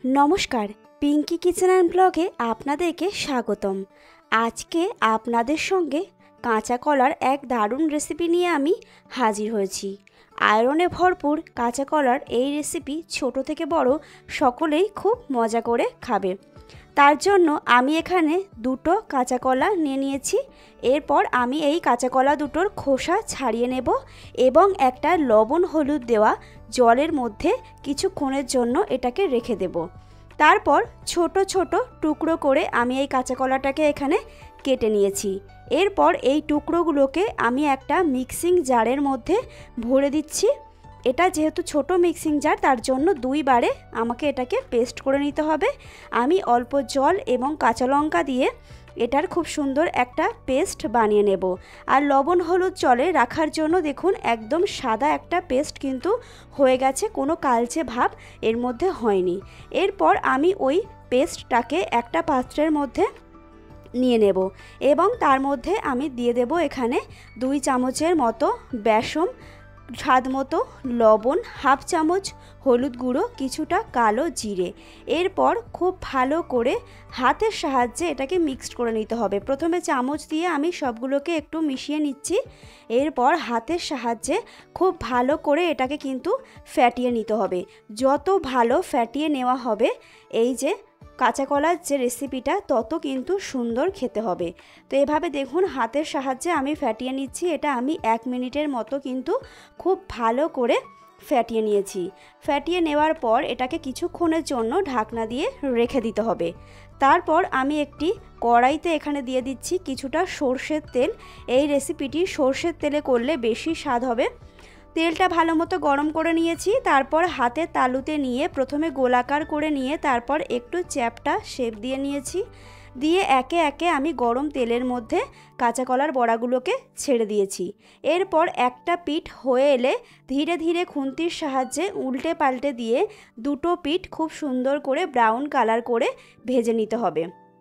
নমস্কার, Pinki kitchen and ব্লগে আপনাদেরকে স্বাগতম। আজকে আপনাদের সঙ্গে কাঁচা কলার এক দারুণ রেসিপি নিয়ে আমি হাজির হয়েছি। আয়রনে ভরপুর কাঁচা কলার এই রেসিপি ছোট থেকে বড় সকলেই খুব মজা করে খাবে। তার জন্য আমি এখানে দুটো কাঁচা কলা নিয়ে নিয়েছি। এরপর আমি এই কাঁচা কলা দুটোর খোসা ছাড়িয়ে নেব এবং একটা লবণ হলুদ দেওয়া জলের মধ্যে কিছুক্ষণের জন্য এটাকে রেখে দেব। তারপর ছোট ছোট টুকরো করে আমি এই কাঁচা কলাটাকে এখানে কেটে নিয়েছি। এরপর এই টুকরোগুলোকে আমি একটা মিক্সিং জারের মধ্যে ভরে দিচ্ছি। এটা যেহেতু ছোট মিক্সিং জার, তার জন্য দুইবারে আমাকে এটাকে পেস্ট করে নিতে হবে। আমি অল্প জল এবং কাঁচা লঙ্কা দিয়ে এটার খুব সুন্দর একটা পেস্ট বানিয়ে নেব। আর লবণ হলুদ জলে রাখার জন্য দেখুন একদম সাদা একটা পেস্ট কিন্তু হয়ে গেছে, কোনো কালচে ভাব এর মধ্যে হয়নি। এরপর আমি ওই পেস্টটাকে একটা পাত্রের মধ্যে নিয়ে নেব এবং তার মধ্যে আমি দিয়ে দেব এখানে 2 চামচের মতো বেসন, স্বাদ মতো লবণ, হাফ চামচ হলুদ গুঁড়ো, কিছুটা কালো জিরে। এরপর খুব ভালো করে হাতের সাহায্যে এটাকে মিক্সড করে নিতে হবে। প্রথমে চামচ দিয়ে আমি সবগুলোকে একটু মিশিয়ে নিচ্ছি। এরপর হাতের সাহায্যে খুব ভালো করে এটাকে কিন্তু ফ্যাটিয়ে নিতে হবে। যত ভালো ফ্যাটিয়ে নেওয়া হবে এই যে কাঁচা কলার যে রেসিপিটা, তত কিন্তু সুন্দর খেতে হবে। তো এভাবে দেখুন হাতের সাহায্যে আমি ফ্যাটিয়ে নিচ্ছি। এটা আমি 1 মিনিটের মতো কিন্তু খুব ভালো করে ফ্যাটিয়ে নিয়েছি। ফ্যাটিয়ে নেওয়ার পর এটাকে কিছুক্ষণের জন্য ঢাকনা দিয়ে রেখে দিতে হবে। তারপর আমি একটি কড়াইতে এখানে দিয়ে দিচ্ছি কিছুটা সর্ষের তেল। এই রেসিপিটি সর্ষের তেলে করলে বেশি স্বাদ হবে। তেলটা ভালো মতো গরম করে নিয়েছি। তারপর হাতের তালুতে নিয়ে প্রথমে গোলাকার করে নিয়ে তারপর একটু চ্যাপ্টা শেপ দিয়ে নিয়েছি। দিয়ে একে একে আমি গরম তেলের মধ্যে কাঁচা কলার বড়াগুলোকে ছেড়ে দিয়েছি। এরপর একটা পিঠ হয়ে এলে ধীরে ধীরে খুন্তির সাহায্যে উল্টে পাল্টে দিয়ে দুটো পিঠ খুব সুন্দর করে ব্রাউন কালার করে ভেজে নিতে হবে।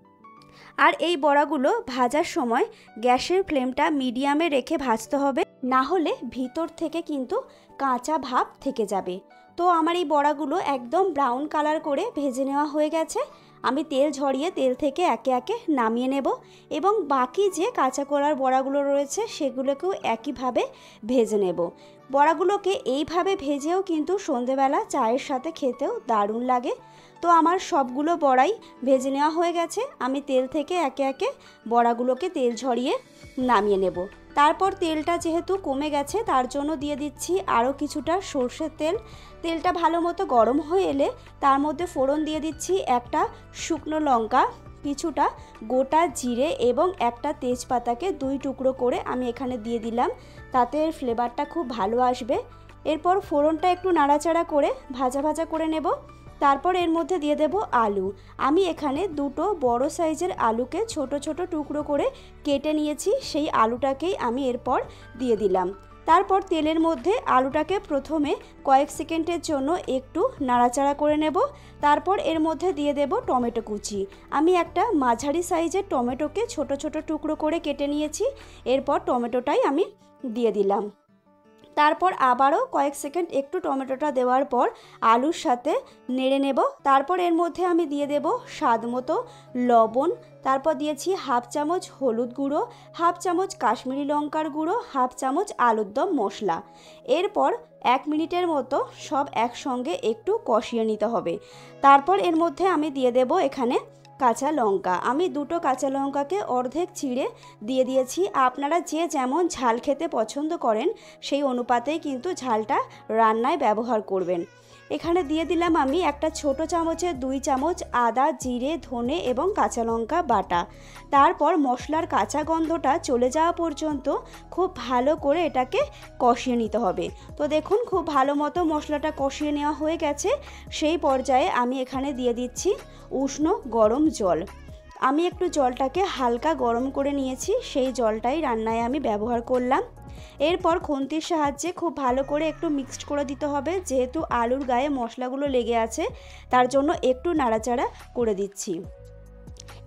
আর এই বড়াগুলো ভাজার সময় গ্যাসের ফ্লেমটা মিডিয়ামে রেখে ভাজতে হবে, না হলে ভিতর থেকে কিন্তু কাঁচা ভাব থেকে যাবে। তো আমার এই বড়াগুলো একদম ব্রাউন কালার করে ভেজে নেওয়া হয়ে গেছে। আমি তেল ঝরিয়ে তেল থেকে একে একে নামিয়ে নেব এবং বাকি যে কাঁচা কলার বড়াগুলো রয়েছে সেগুলোকেও একইভাবে ভেজে নেব। বড়াগুলোকে এইভাবে ভেজেও কিন্তু সন্ধেবেলা চায়ের সাথে খেতেও দারুণ লাগে। তো আমার সবগুলো বড়াই ভেজে নেওয়া হয়ে গেছে। আমি তেল থেকে একে একে বড়াগুলোকে তেল ঝরিয়ে নামিয়ে নেব। তারপর তেলটা যেহেতু কমে গেছে তার জন্য দিয়ে দিচ্ছি আরও কিছুটা সর্ষের তেল। তেলটা ভালো মতো গরম হয়ে এলে তার মধ্যে ফোড়ন দিয়ে দিচ্ছি একটা শুকনো লঙ্কা, কিছুটা গোটা জিরে এবং একটা তেজপাতাকে 2 টুকরো করে আমি এখানে দিয়ে দিলাম, তাতে ফ্লেভারটা খুব ভালো আসবে। এরপর ফোড়নটা একটু নাড়াচাড়া করে ভাজা ভাজা করে নেব। তারপর এর মধ্যে দিয়ে দেব আলু। আমি এখানে দুটো বড় সাইজের আলুকে ছোট ছোট টুকরো করে কেটে নিয়েছি, সেই আলুটাকেই আমি এরপর দিয়ে দিলাম। তারপর তেলের মধ্যে আলুটাকে প্রথমে কয়েক সেকেন্ডের জন্য একটু নাড়াচাড়া করে নেব। তারপর এর মধ্যে দিয়ে দেব টমেটো কুচি। আমি একটা মাঝারি সাইজের টমেটোকে ছোট ছোট টুকরো করে কেটে নিয়েছি। এরপর টমেটোটাই আমি দিয়ে দিলাম। তারপর আবারও কয়েক সেকেন্ড একটু টমেটোটা দেওয়ার পর আলুর সাথে নেড়ে নেব। তারপর এর মধ্যে আমি দিয়ে দেব স্বাদ মতো লবণ। তারপর দিয়েছি হাফ চামচ হলুদ গুঁড়ো, হাফ চামচ কাশ্মীরি লঙ্কার গুঁড়ো, হাফ চামচ আলুর দম মশলা। এরপর 1 মিনিটের মতো সব একসঙ্গে একটু কষিয়ে নিতে হবে। তারপর এর মধ্যে আমি দিয়ে দেব এখানে কাঁচা লঙ্কা। আমি দুটো কাঁচা লঙ্কাকে অর্ধেক চিড়ে দিয়ে দিয়েছি। আপনারা যে যেমন ঝাল খেতে পছন্দ করেন সেই অনুপাতেই কিন্তু ঝালটা রান্নায় ব্যবহার করবেন। এখানে দিয়ে দিলাম আমি একটা ছোট চামচের 2 চামচ আদা, জিরে, ধনে এবং কাঁচা লঙ্কা বাটা। তারপর মশলার কাঁচা গন্ধটা চলে যাওয়া পর্যন্ত খুব ভালো করে এটাকে কষিয়ে নিতে হবে। তো দেখুন খুব ভালো মতো মশলাটা কষিয়ে নেওয়া হয়ে গেছে। সেই পর্যায়ে আমি এখানে দিয়ে দিচ্ছি উষ্ণ গরম জল। আমি একটু জলটাকে হালকা গরম করে নিয়েছি, সেই জলটাই রান্নায় আমি ব্যবহার করলাম। এরপর খুন্তির সাহায্যে খুব ভালো করে একটু মিক্সড করে দিতে হবে। যেহেতু আলুর গায়ে মশলাগুলো লেগে আছে তার জন্য একটু নাড়াচাড়া করে দিচ্ছি।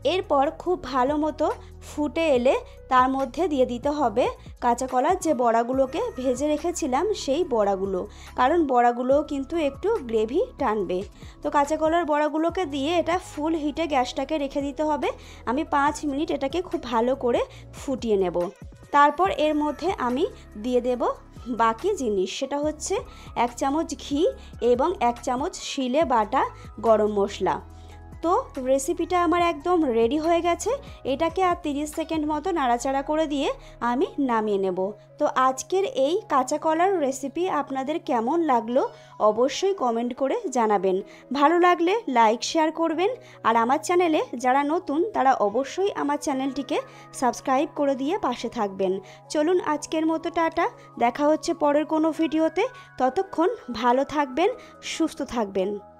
এরপর খুব ভালো মতো ফুটে এলে তার মধ্যে দিয়ে দিতে হবে কাঁচা কলার যে বড়াগুলোকে ভেজে রেখেছিলাম সেই বড়াগুলো, কারণ বড়াগুলোও কিন্তু একটু গ্রেভি টানবে। তো কাঁচা কলার বড়াগুলোকে দিয়ে এটা ফুল হিটে গ্যাসটাকে রেখে দিতে হবে। আমি 5 মিনিট এটাকে খুব ভালো করে ফুটিয়ে নেব। তারপর এর মধ্যে আমি দিয়ে দেব বাকি জিনিস, সেটা হচ্ছে 1 চামচ ঘি এবং 1 চামচ শিলে বাটা গরম মশলা। তো রেসিপিটা আমার একদম রেডি হয়ে গেছে। এটাকে আর 30 সেকেন্ড মতো নাড়াচাড়া করে দিয়ে আমি নামিয়ে নেব। তো আজকের এই কাঁচা কলার রেসিপি আপনাদের কেমন লাগলো অবশ্যই কমেন্ট করে জানাবেন। ভালো লাগলে লাইক শেয়ার করবেন, আর আমার চ্যানেলে যারা নতুন তারা অবশ্যই আমার চ্যানেলটিকে সাবস্ক্রাইব করে দিয়ে পাশে থাকবেন। চলুন আজকের মতো টাটা, দেখা হচ্ছে পরের কোনো ভিডিওতে। ততক্ষণ ভালো থাকবেন, সুস্থ থাকবেন।